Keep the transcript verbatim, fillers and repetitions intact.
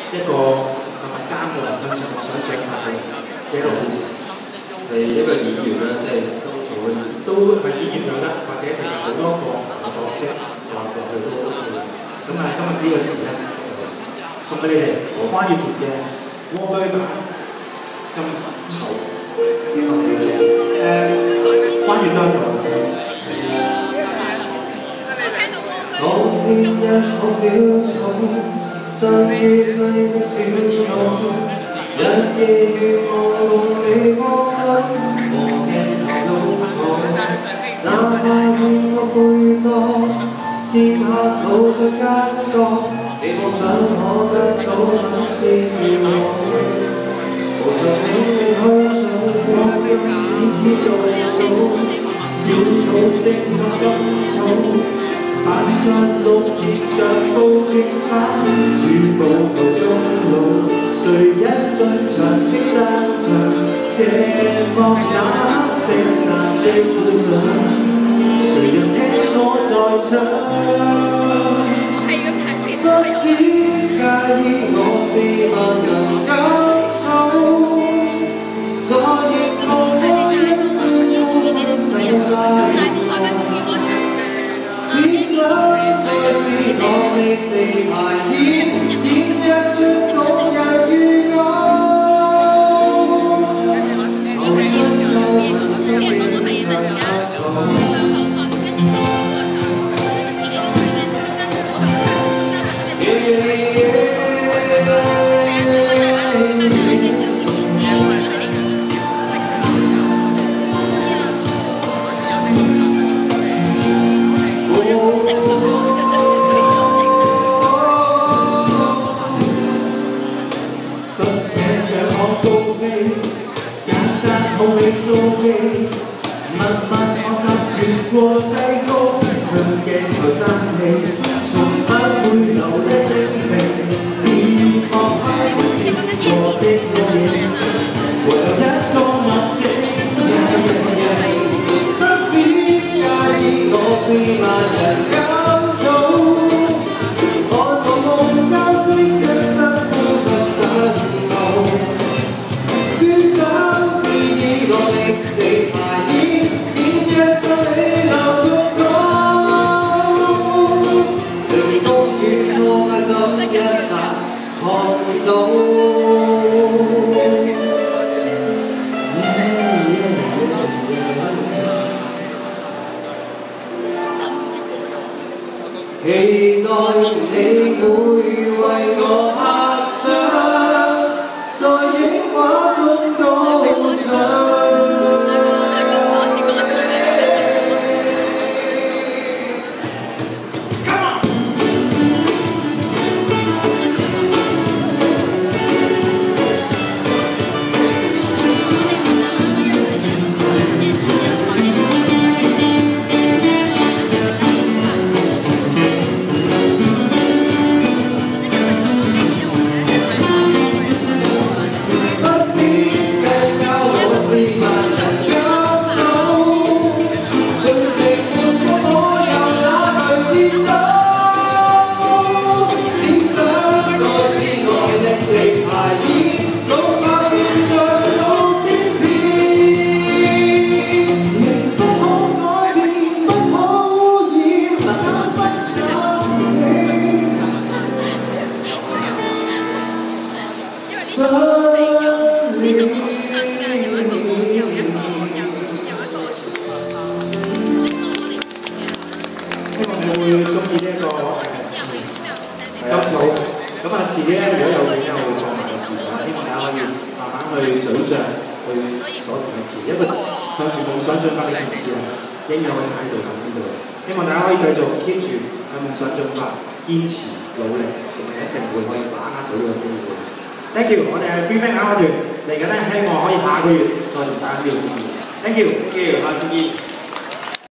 一個咁艱難咁長想進行嘅一個故事。係一個演員啦，即係都做都係演員又得，或者其實好多個角色畫落去都 O K。咁啊，今日呢個詞咧就送俾你哋荷花月田嘅蝸居版金草，希望你哋誒關於都喺度。 好似一棵小草，生於擠的小島，日夜月望夢你光燈和鏡頭擁抱，哪怕見我背角，見客老着奸角，你妄想可得到粉絲叫我，無常領你去做光陰點點倒數，小草升級金草。扮作綠葉像報警版，於步途中路，誰一進場即散場，這幕那聲散的鼓掌，誰人聽我在唱？不必介意我是萬能甘草，在夜幕開一歡世界。只想再次落力地排演，演一出冬日預告。我將就生命不同。好你掃氣，默默學習越過低谷，向鏡頭爭氣，從不會留低聲名，自覺開心是過的我認，唯有一個默寫，不必介意我是萬人甘草，看我夢交織一生歡樂等候，專想。落力地排演，演一出喜鬧中途，成功與挫敗執一剎看到。期待你會為我拍相，在影畫中高唱。咁啊，遲啲咧，如果有片咧，我會放埋個詞嘅，希望大家可以慢慢去咀嚼，去鎖定個詞，一個向住夢想進發嘅詞啊，應有嘅態度就喺呢度。希望大家可以繼續 keep 住向夢想進發，堅持努力，同埋一定會可以把握到呢個機會。Thank you， 我哋係 Free Fang 啱嗰段嚟緊咧，希望可以下個月再同大家呢度見面。Thank you，Thank you，下次見。